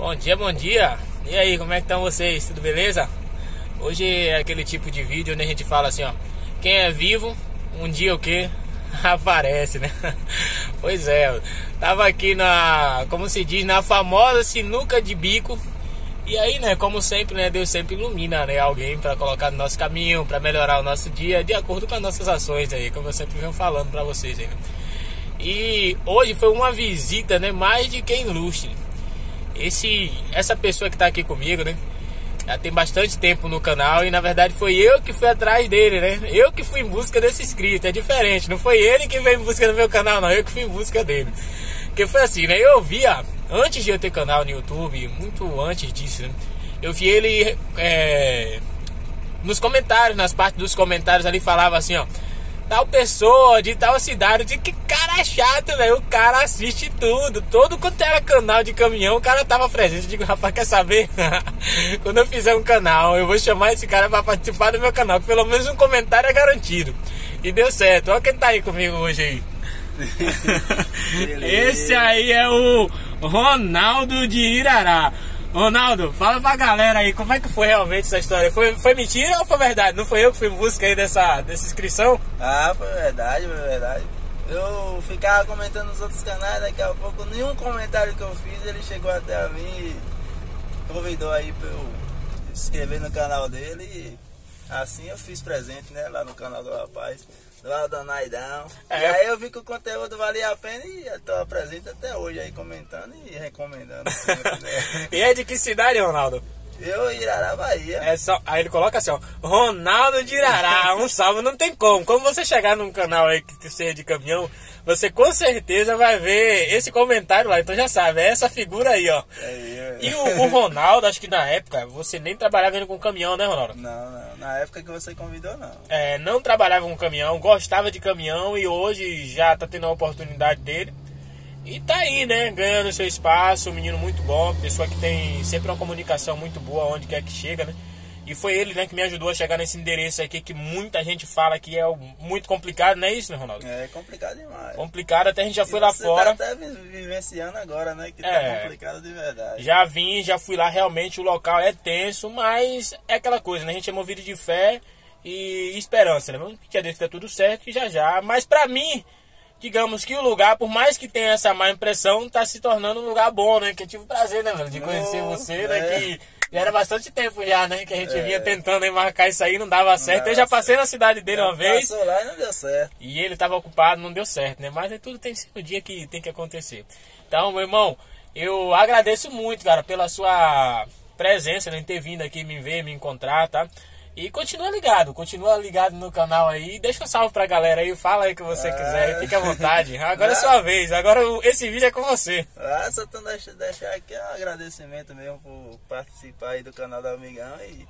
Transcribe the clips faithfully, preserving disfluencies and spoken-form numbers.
Bom dia, bom dia. E aí, como é que estão vocês? Tudo beleza? Hoje é aquele tipo de vídeo onde a gente fala assim, ó. Quem é vivo, um dia o quê? Aparece, né? Pois é, eu tava aqui na, como se diz, na famosa sinuca de bico. E aí, né, como sempre, né, Deus sempre ilumina, né, alguém para colocar no nosso caminho, para melhorar o nosso dia, de acordo com as nossas ações aí, como eu sempre venho falando para vocês aí, né? E hoje foi uma visita, né, mais de que ilustre. Esse, essa pessoa que tá aqui comigo, né, já tem bastante tempo no canal e na verdade foi eu que fui atrás dele, né? Eu que fui em busca desse inscrito, é diferente, não foi ele que veio em busca do meu canal, não, eu que fui em busca dele. Porque foi assim, né, eu via, antes de eu ter canal no YouTube, muito antes disso, né, eu vi ele é, nos comentários, nas partes dos comentários ali falava assim, ó, tal pessoa de tal cidade, de que cara chato, velho, o cara assiste tudo, todo quanto era canal de caminhão, o cara tava presente. Eu digo, rapaz, quer saber? Quando eu fizer um canal, eu vou chamar esse cara pra participar do meu canal, que pelo menos um comentário é garantido. E deu certo, olha quem tá aí comigo hoje aí. Esse aí é o Ronaldo de Irará. Ronaldo, fala pra galera aí, como é que foi realmente essa história? Foi, foi mentira ou foi verdade? Não foi eu que fui em busca aí dessa, dessa inscrição? Ah, foi verdade, foi verdade. Eu ficava comentando nos outros canais, daqui a pouco nenhum comentário que eu fiz, ele chegou até a mim e convidou aí pra eu se inscrever no canal dele e assim eu fiz presente, né, lá no canal do rapaz. Lá do Naidão. É. E aí eu vi que o conteúdo valia a pena e estou presente até hoje aí comentando e recomendando sempre, né? E é de que cidade, Ronaldo? Eu, Irará, Bahia. É só, aí ele coloca assim, ó, Ronaldo de Irará, um salve, não tem como. Como você chegar num canal aí que seja de caminhão, você com certeza vai ver esse comentário lá, então já sabe, é essa figura aí, ó. É, é. E o, o Ronaldo, acho que na época, você nem trabalhava indo com caminhão, né, Ronaldo? Não, não, na época que você convidou, não. É, não trabalhava com caminhão, gostava de caminhão e hoje já tá tendo a oportunidade dele. E tá aí, né, ganhando seu espaço, um menino muito bom, pessoa que tem sempre uma comunicação muito boa onde quer que chega, né? E foi ele, né, que me ajudou a chegar nesse endereço aqui que muita gente fala que é muito complicado, não é isso, né, Ronaldo? É complicado demais. Complicado, até a gente já e foi lá fora. Tá até vivenciando agora, né, que é, tá complicado de verdade. Já vim, já fui lá, realmente o local é tenso, mas é aquela coisa, né, a gente é movido de fé e esperança, né? Vamos pedir a Deus que tá tudo certo e já já, mas pra mim, digamos que o lugar, por mais que tenha essa má impressão, tá se tornando um lugar bom, né? Que eu tive o prazer, né, velho, de conhecer oh, você, né? É. Que já era bastante tempo já, né? Que a gente é. vinha tentando aí marcar isso aí, não dava certo. Não, eu já passei na cidade dele uma vez. Passou lá e não deu certo. E ele tava ocupado, não deu certo, né? Mas tudo tem que ser no dia que tem que acontecer. Então, meu irmão, eu agradeço muito, cara, pela sua presença, né? Em ter vindo aqui me ver, me encontrar, tá? E continua ligado, continua ligado no canal aí. Deixa um salve pra galera aí, fala aí o que você ah, quiser, fique à vontade. Agora ah, é sua vez, agora esse vídeo é com você. Ah, só então deixa, deixar aqui um agradecimento mesmo por participar aí do canal do Amigão e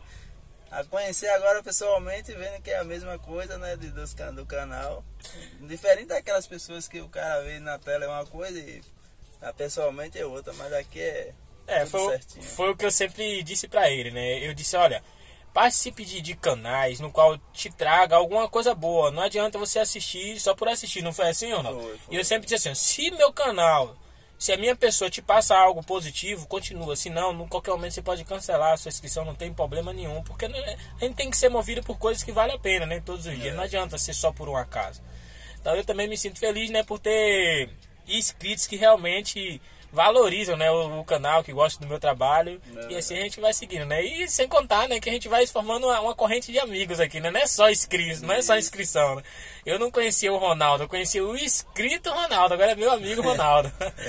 a conhecer agora pessoalmente, vendo que é a mesma coisa, né, do, do canal. Diferente daquelas pessoas que o cara vê na tela é uma coisa e pessoalmente é outra, mas aqui é, é foi, certinho. Foi o que eu sempre disse pra ele, né, eu disse, olha, participe de, de canais no qual te traga alguma coisa boa. Não adianta você assistir só por assistir, não foi assim ou não? Foi, foi. E eu sempre disse assim, se meu canal, se a minha pessoa te passa algo positivo, continua. Se não, em qualquer momento você pode cancelar a sua inscrição, não tem problema nenhum. Porque a gente tem que ser movido por coisas que valem a pena, né? Todos os dias, é. Não adianta ser só por um acaso. Então eu também me sinto feliz, né? Por ter inscritos que realmente valorizam, né, o, o canal, que gostam do meu trabalho, é. E assim a gente vai seguindo, né, e sem contar, né, que a gente vai formando uma, uma corrente de amigos aqui, né, não é só inscritos, não é só inscrição, né? Eu não conhecia o Ronaldo, eu conhecia o inscrito Ronaldo, agora é meu amigo Ronaldo.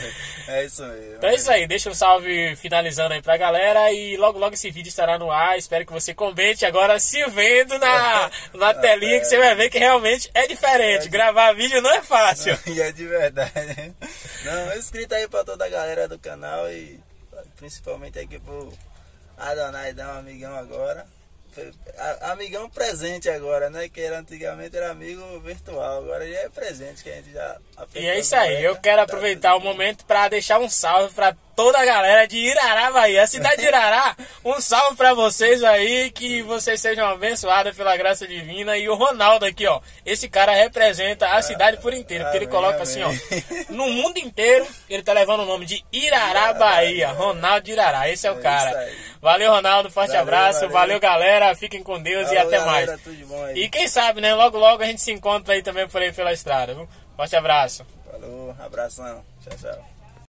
É isso aí. Então é isso aí, deixa um salve finalizando aí pra galera e logo logo esse vídeo estará no ar, espero que você comente agora se vendo na, na telinha, que você vai ver que realmente é diferente, é de... gravar vídeo não é fácil. E é de verdade, não, inscrito aí pra toda a galera do canal e principalmente aqui pro Adonai dar um amigão agora. Amigão presente agora, né? Que era, antigamente era amigo virtual, agora já é presente que a gente já. E é isso aí, eu quero aproveitar o momento para deixar um salve para toda a galera de Irará, Bahia. A cidade de Irará, um salve pra vocês aí, que vocês sejam abençoados pela graça divina. E o Ronaldo aqui, ó, esse cara representa a cidade por inteiro, porque ele coloca assim, ó, no mundo inteiro, ele tá levando o nome de Irará, Bahia. Ronaldo de Irará, esse é o cara. Valeu, Ronaldo, forte valeu, abraço, valeu. valeu, galera, fiquem com Deus valeu, e até galera, mais. Tudo de bom aí. E quem sabe, né, logo logo a gente se encontra aí também por aí pela estrada, viu? Forte abraço. Falou, abração, tchau, tchau.